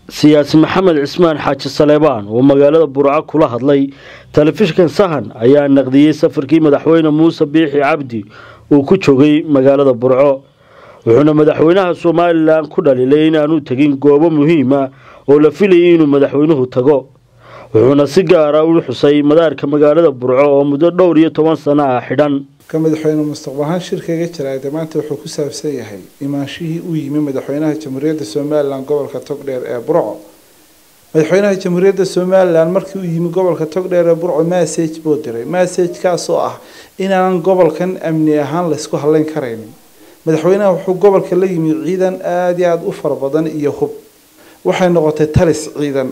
siyaasi maxamed cismaan xaaji saleebaan oo magaalada burco kula hadlay telefishinkan sahan ayaa naqdiyay safarkii madaxweyne muuse biixi cabdi uu ku joogay magaalada burco wuxuuna madaxweynaha Soomaaliland ku dhalilay inaanu tagin goobo muhiim ah oo la filayay inuu madaxweynuhu tago wuxuuna si gaar ah u xusay madaarka magaalada burco oo muddo dhowr iyo 10 sano ah xidhan madaxweyne mustaqbalhan shirkayga jiray maanta wuxuu ku saabsan yahay imaanshihii uu yimi madaxweynaha jamhuuriyadda Soomaaliland gobolka Togdheer ee Burco madaxweynaha jamhuuriyadda Soomaaliland markii uu yimi gobolka Togdheer ee Burco message buu diray message kaas oo ah inaan gobolkan amni ahaan la isku halayn kareynin madaxweynaha wuxuu gobolka la yimi ciidan aad iyo aad u farabadan iyo hub waxay noqotay talis ciidan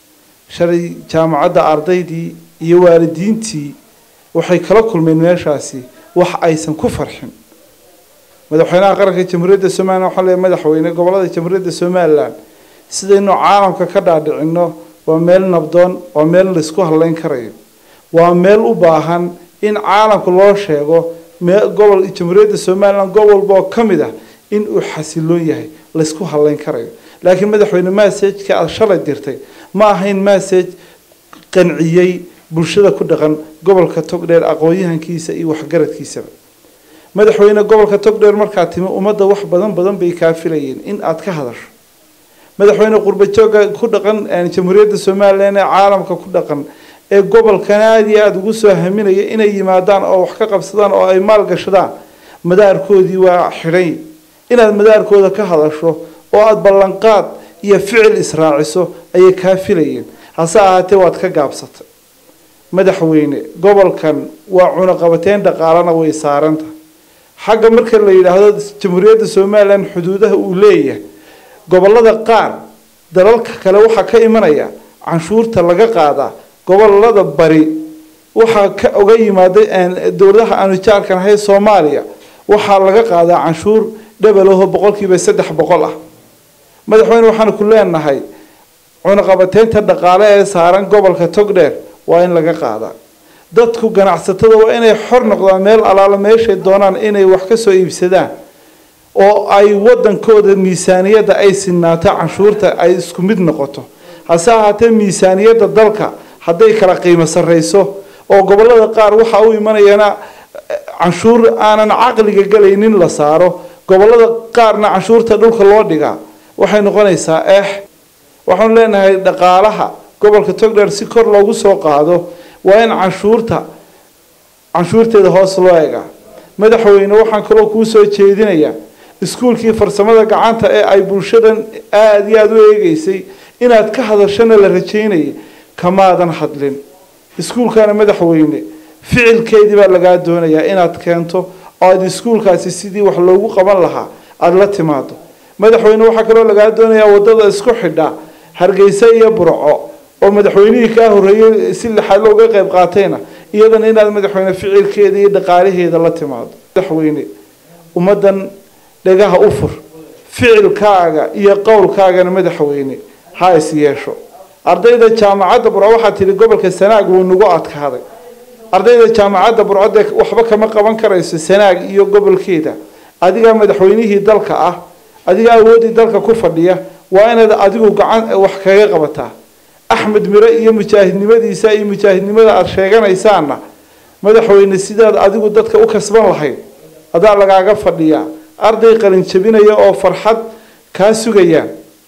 shalay jaamacadda ardaydii iyo waalidiintii waxay kala kulmeen meeshaasi wax aysan ku farxin madaxweynaha qaranka jamhuuriyadda Soomaaliland waxa la madaxweyne gobolada jamhuuriyadda Soomaaliland sidaynu caalamka ka dhaadhicino waa meel nabdoon waa meel la isku halayn karayo waa meel u baahan in caalamka loo sheego gobol jamhuuriyadda Soomaaliland gobol kamid ah in uu xasiloon yahay la isku halayn karayo laakiin madaxweyne message ka shalay dirtay ma ahayn message qanciyay bulshada ku dhaqan gobolka Togdheer aqoonyahankiisa iyo waxgaradkiisa madaxweyne gobolka Togdheer markaa timi umada wax badan bay ka filayeen in aad ka hadasho madaxweyne qurbajooga ku dhaqan jamhuuriyadda Soomaaliland ee caalamka ku dhaqan ee gobolkan aad iyo aad ugu soo haminaya inay yimaadaan oo wax ka qabsadaan oo ay maal gashadaan madaarkoodii waa xiray inaad madaarkooda ka hadasho oo aad ballanqaad iyo ficil israaciso ay ka filayeen hase ahaatee waad ka gaabsatay madaxweyne gobolkan waa cunaqabateen dhaqaalana way saaranta xagga marka la yiraahdo jamhuuriyadda Soomaaliland xuduudaha uu leeyahay gobolada qaar dalalka kale waxa ka imanaya canshuurta laga qaada gobolada bari waxa ka oga yimaada dawladaha aanu jaarkan hay Soomaaliya waxa laga qaadaa canshuur dhabalaho 300% ah madaxweyne waxaan ku leenahay cunaqabateenta dhaqaale ee saaran gobolka Togdheer waa in laga qaada dadku ganacsatada waa inay xor noqdaan meel alaala meeshay doonaan inay wax ka soo iibsadaan oo ay wadankooda miisaaniyada ay sinaato canshuurta ay isku mid noqoto hase ahaatee miisaaniyada dalka haday kala qiimo sareyso oo gobolada qaar waxa uu imanayana canshuur aanan aqliga galaynin la saaro gobolada qaarna canshuurta dhulka loo dhigaa waxay noqonaysaa waxaan leenahay dhaqaalaha gobolka Togdheer si kor loogu soo qaado waa in canshuurteeda hoos loo eega madaxweyne waxaan kaloo ku soo jeedinayaa iskuulkii farsamada gacanta ee ay bulshadan aad iyo aad u eegaysay inaad ka hadashana la rajeynay kamaadan hadlin iskuulkana madaxweyne ficilkeedii baa laga doonayaa inaad keento oo aad iskuulkaasi sidii wax loogu qaban lahaa aad la timaado madaxweyne waxa kaloo laga doonayaa wadada isku xidha Hargeysa iyo Burco oo madaxweynihii ka horeeyay si lixaad looga qayb qaatayna iyadana inaad madaxweyne ficilkeedii iyo dhaqaalaheeda la timaado madaxweyne umadan dhagaha u fur ficilkaaga iyo qowlkaagana madaxweyne ha is yeesho ardayda jaamacadda Burco waxa tiri gobolka Sanaag uu nagu adkaaday ardayda jaamacadda Burco waxba kama qaban karayso Sanaag iyo gobolkeeda adiga madaxweynihii dalka ah adiga awoodii dalka ku fadhiya waa inaad adigu gacan wax kaga qabataa Axmed Mire iyo mujaahidnimadiisa iyo mujaahidnimada aad sheeganaysaana madaxweyne sidaad adigu dadka u kasban lahayd adaa lagaaga fadhiya arday qalin jabinaya oo farxad ka sugaya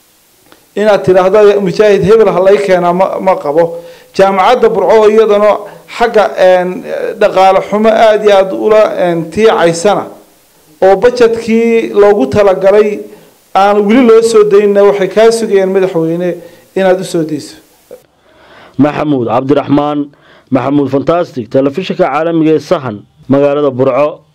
inaad tiraahdo mujaahid hebel halay keena ma qabo jaamacadda Burco iyadana xagga dhaqaale xumo aad iyo aad ula tiicaysana oo budgetkii loogu talagalay aan wili loo soo deynaa waxay ka sugayeen madaxweyne inaad u soo diiso maxamuud cabdiraxmaan maxamuud fantastic telefishinka caalamiga ee sahan magaalada Burco.